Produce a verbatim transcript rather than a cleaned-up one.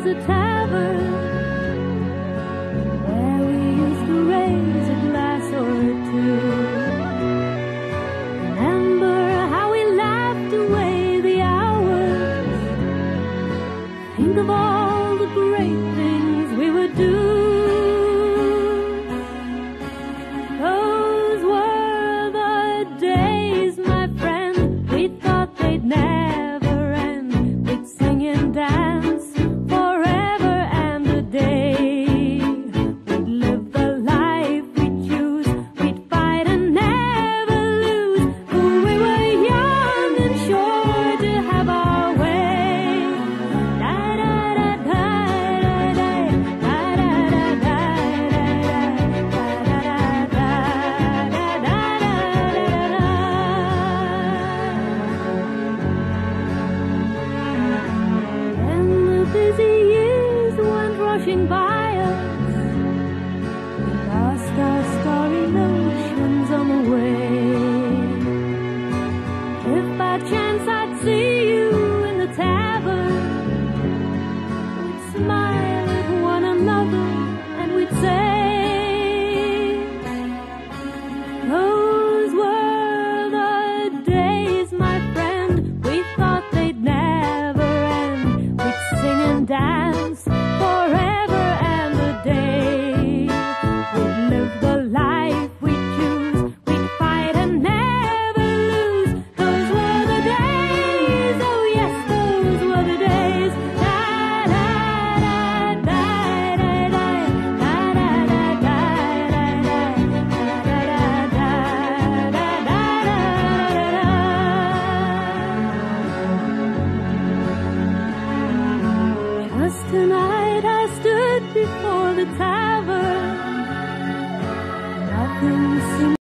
was a tavern where we used to raise a glass or two. Remember how we laughed away the hours. Think of all the great things we would do. Those were the days, my friend, we thought they'd never end. We'd sing and dance forever and a day. We'd live the life we'd choose. We'd fight and never lose. For we were young and sure to have our way. Da da da da da da da da da And the busy years went rushing by us. We lost our starry notions on the way. If by chance I'd see you in the tavern, we'd smile at one another and we'd say, those were the days, my friend, we thought they'd never end. We'd sing and dance forever and a day. We'd live the life we'd choose. We'd fight and never lose. Those were the days, oh yes, those were the days. Da da da da da da da da da da da da. Just tonight I stood before the tavern. Nothing seemed